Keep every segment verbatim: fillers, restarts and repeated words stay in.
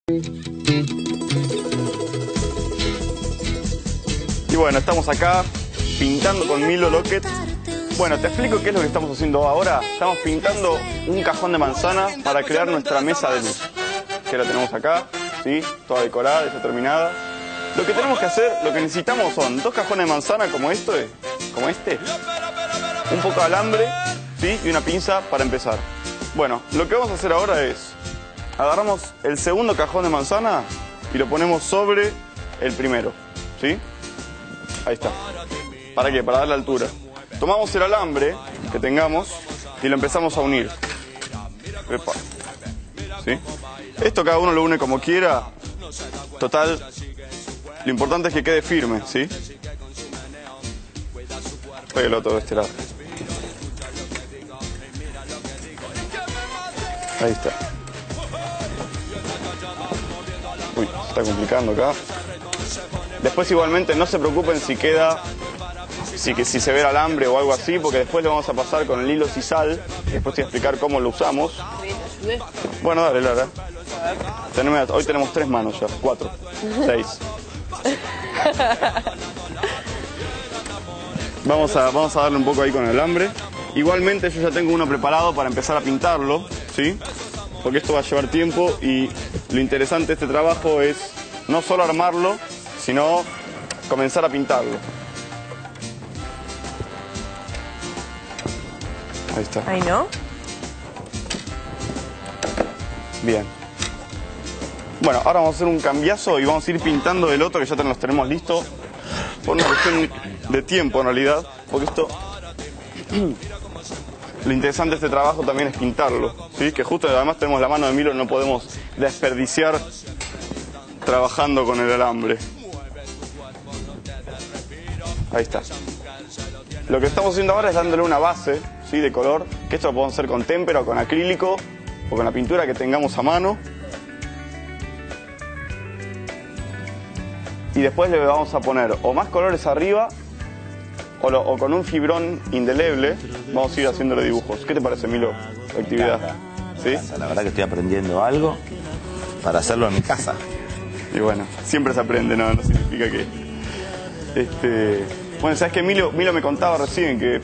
Y bueno, estamos acá pintando con Milo Lockett. Bueno, te explico qué es lo que estamos haciendo ahora. Estamos pintando un cajón de manzana para crear nuestra mesa de luz. Que la tenemos acá, ¿sí? Toda decorada, ya terminada. Lo que tenemos que hacer, lo que necesitamos son dos cajones de manzana como este, como este, un poco de alambre, ¿sí? Y una pinza para empezar. Bueno, lo que vamos a hacer ahora es, agarramos el segundo cajón de manzana y lo ponemos sobre el primero, ¿sí? Ahí está. ¿Para qué? Para darle altura. Tomamos el alambre que tengamos y lo empezamos a unir. Epa. ¿Sí? Esto cada uno lo une como quiera. Total, lo importante es que quede firme, ¿sí? Pégalo todo de este lado. Ahí está. Uy, se está complicando acá. Después igualmente no se preocupen si queda, si, que, si se ve el alambre o algo así, porque después le vamos a pasar con el hilo sisal. Después te voy a explicar cómo lo usamos. Bueno, dale, Lara. Tenemos, hoy tenemos tres manos ya, cuatro, seis. Vamos a, vamos a darle un poco ahí con el alambre. Igualmente yo ya tengo uno preparado para empezar a pintarlo, ¿sí? Porque esto va a llevar tiempo y lo interesante de este trabajo es no solo armarlo, sino comenzar a pintarlo. Ahí está. Ahí no. Bien. Bueno, ahora vamos a hacer un cambiazo y vamos a ir pintando el otro que ya los tenemos listos. Por una cuestión de tiempo en realidad, porque esto... Lo interesante de este trabajo también es pintarlo, ¿sí? Que justo además tenemos la mano de Milo y no podemos desperdiciar trabajando con el alambre. Ahí está. Lo que estamos haciendo ahora es dándole una base, ¿sí? De color, que esto lo podemos hacer con témpera o con acrílico o con la pintura que tengamos a mano. Y después le vamos a poner o más colores arriba o, lo, o con un fibrón indeleble vamos a ir haciéndole dibujos. ¿Qué te parece, Milo, la actividad? ¿Sí? La verdad que estoy aprendiendo algo para hacerlo en mi casa. Y bueno, siempre se aprende, no, no significa que... Este... Bueno, ¿sabes qué? Milo, Milo me contaba recién que,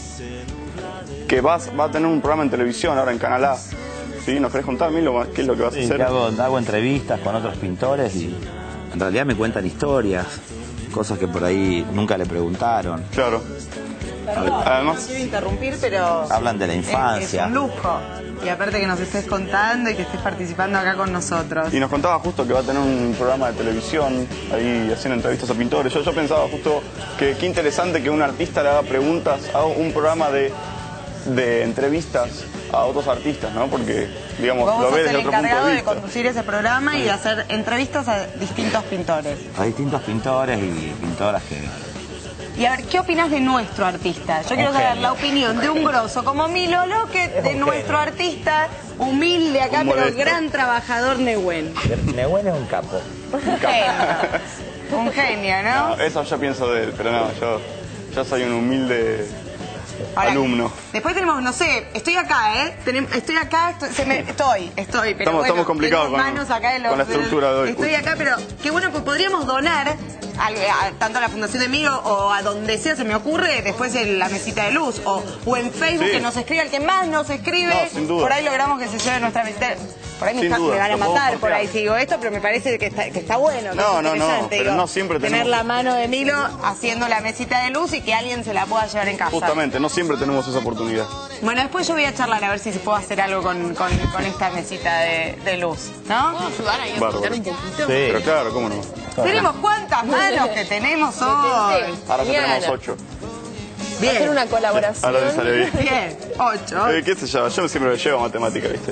que vas, va a tener un programa en televisión ahora en Canal A. ¿Sí? ¿Nos querés contar, Milo, qué es lo que vas sí, a hacer? Hago, hago entrevistas con otros pintores y en realidad me cuentan historias, cosas que por ahí nunca le preguntaron. Claro. Perdón, Además, no quiero interrumpir, pero hablan de la infancia. Es, es un lujo. Y aparte que nos estés contando y que estés participando acá con nosotros. Y nos contaba justo que va a tener un programa de televisión ahí haciendo entrevistas a pintores. Yo, yo pensaba justo que qué interesante que un artista le haga preguntas a un programa de, de entrevistas a otros artistas, ¿no? Porque, digamos, Vos lo sos ve desde el otro punto encargado de de vista. conducir ese programa y de hacer entrevistas a distintos pintores. A distintos pintores y pintoras que... Y a ver, ¿qué opinas de nuestro artista? Yo quiero saber la opinión de un grosso como Milo Lockett, de nuestro artista, humilde acá, Un pero modesto. gran trabajador Nehuen. Nehuen es un capo. Un genio. Un genio, ¿no? No, eso yo pienso de él, pero no, yo, yo soy un humilde Ahora, alumno. Después tenemos, no sé, estoy acá, ¿eh? Tenem- Estoy acá, estoy, se me- estoy, estoy, pero Estamos- bueno, estamos complicados tengo con- manos acá de los- con la estructura de hoy. Estoy Uy. acá, pero qué bueno, pues podríamos donar al- a- tanto a la Fundación de Milo o a donde sea se me ocurre, después en la mesita de luz o, o en Facebook, Sí. que nos escriba el que más nos escribe. No, sin duda. Por ahí logramos que se lleve nuestra mesita. Por ahí me, Sin está- duda, me van a lo podemos matar por sortear. ahí si digo esto, pero me parece que está, que está bueno. que No, es no, no, interesante, pero digo, no siempre tener tenemos- la mano de Milo haciendo la mesita de luz y que alguien se la pueda llevar en casa. Justamente, no siempre tenemos esa oportunidad. Bueno, después yo voy a charlar a ver si se puede hacer algo con, con, con esta mesita de, de luz, ¿no? ¿Puedo ayudar ahí a Bárbaro. pintar un poquito? Pero claro, ¿cómo no? Tenemos cuántas manos que tenemos hoy. Ahora ya Tenía tenemos ganas. ocho. Bien, Hacer una colaboración. Ahora te sale bien. bien, ocho. Eh, ¿Qué sé yo? Yo siempre me llevo a matemática, ¿viste?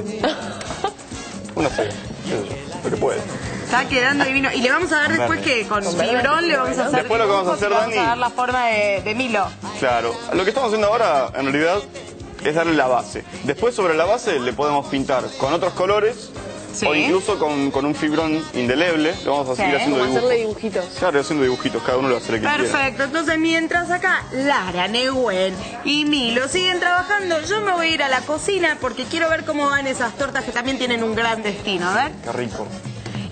Una sé, qué sé yo, lo que puede. Está quedando divino. Y le vamos a dar después que con fibrón le vamos a hacer Después lo que vamos a dibujos hacer, y vamos Dani. a dar la forma de, de Milo. Claro, lo que estamos haciendo ahora, en realidad, es darle la base. Después, sobre la base, le podemos pintar con otros colores Sí. o incluso con, con un fibrón indeleble. Le vamos a seguir Sí, haciendo Como hacerle dibujos. dibujitos. Claro, haciendo dibujitos, cada uno lo hace el que quiera. Perfecto, entonces mientras acá Lara, Nehuen y Milo siguen trabajando, yo me voy a ir a la cocina porque quiero ver cómo van esas tortas que también tienen un gran destino. A ver. Qué rico.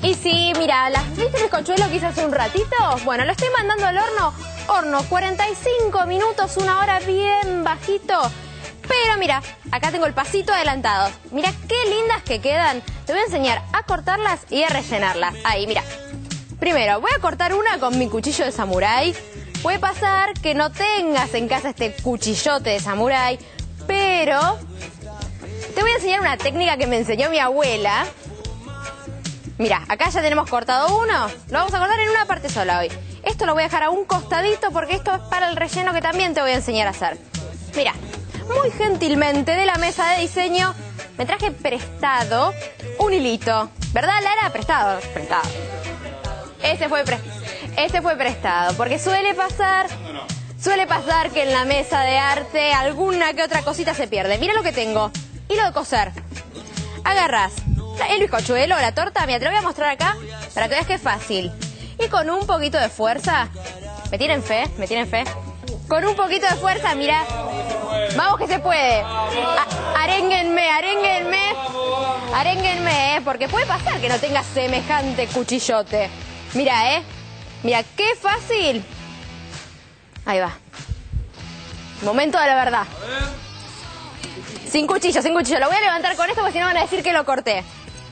Y sí, mira, ¿las viste el bizcochuelo que hice hace un ratito? Bueno, lo estoy mandando al horno. Horno, cuarenta y cinco minutos, una hora bien bajito. Pero mira, acá tengo el pasito adelantado. Mira qué lindas que quedan. Te voy a enseñar a cortarlas y a rellenarlas. Ahí, mira. Primero, voy a cortar una con mi cuchillo de samurái. Puede pasar que no tengas en casa este cuchillote de samurái, pero te voy a enseñar una técnica que me enseñó mi abuela. Mira, acá ya tenemos cortado uno. Lo vamos a cortar en una parte sola hoy. Esto lo voy a dejar a un costadito porque esto es para el relleno que también te voy a enseñar a hacer. Mira, muy gentilmente de la mesa de diseño me traje prestado un hilito. ¿Verdad, Lara? Prestado, prestado. Ese fue, pre ese fue prestado, porque suele pasar, suele pasar que en la mesa de arte alguna que otra cosita se pierde. Mira lo que tengo, hilo de coser. Agarrás el bizcochuelo, la torta, mira, te lo voy a mostrar acá para que veas que es fácil. Y con un poquito de fuerza, ¿me tienen fe? ¿Me tienen fe? Con un poquito de fuerza, mira, vamos que se puede. A arénguenme, arénguenme, arénguenme, ¿eh? Porque puede pasar que no tengas semejante cuchillote. Mira, ¿eh? Mira, qué fácil. Ahí va. Momento de la verdad. Sin cuchillo, sin cuchillo. Lo voy a levantar con esto porque si no van a decir que lo corté.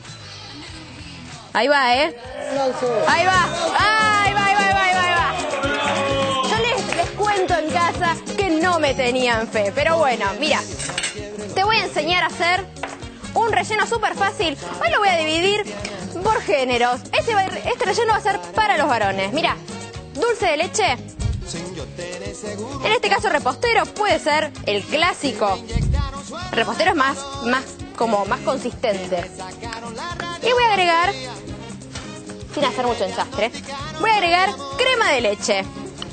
Ahí va, ¿eh? Ahí va. Ahí va, ahí va, ahí va, ahí va, ahí va. Yo les, les cuento en casa que no me tenían fe. Pero bueno, mira. Te voy a enseñar a hacer un relleno súper fácil. Hoy lo voy a dividir por géneros. Este, va, este relleno va a ser para los varones. Mira, dulce de leche. En este caso repostero puede ser el clásico. Repostero es más, más, como más consistente. Y voy a agregar, sin hacer mucho ensastre, voy a agregar crema de leche.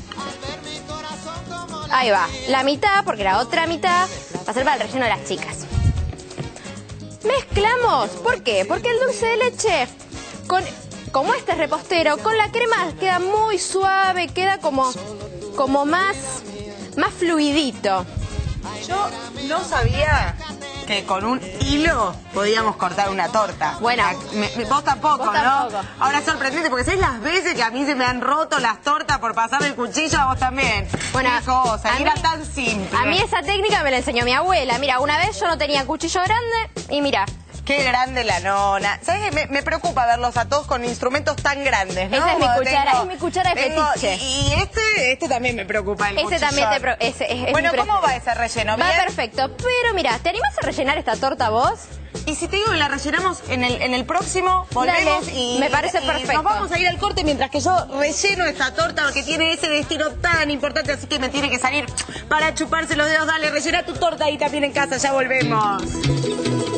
Ahí va, la mitad, porque la otra mitad va a ser para el relleno de las chicas. Mezclamos, ¿por qué? Porque el dulce de leche, con, como este es repostero, con la crema queda muy suave, queda como, como más, más fluidito. Yo no sabía que con un hilo podíamos cortar una torta. Bueno, me, me, vos tampoco, vos ¿no? tampoco. Ahora es sorprendente porque ¿sabés las veces que a mí se me han roto las tortas por pasar el cuchillo? A vos también. Bueno, qué cosa, a era mí, tan simple. A mí esa técnica me la enseñó mi abuela. Mira, una vez yo no tenía cuchillo grande y mira. Qué grande la nona. ¿Sabes qué? Me, me preocupa verlos a todos con instrumentos tan grandes, ¿no? Esa es mi Como cuchara, tengo, es mi cuchara de tengo, fetiche. Y, y este, este también me preocupa, el Ese cuchillón. también te... Pro, ese, es, es bueno, mi ¿cómo va ese relleno? Va ¿Bien? perfecto, pero mira, ¿te animás a rellenar esta torta vos? Y si te digo que la rellenamos en el, en el próximo, volvemos. Dale, y me parece y perfecto. Nos vamos a ir al corte mientras que yo relleno esta torta porque tiene ese destino tan importante, así que me tiene que salir para chuparse los dedos. Dale, rellena tu torta ahí también en casa, ya volvemos.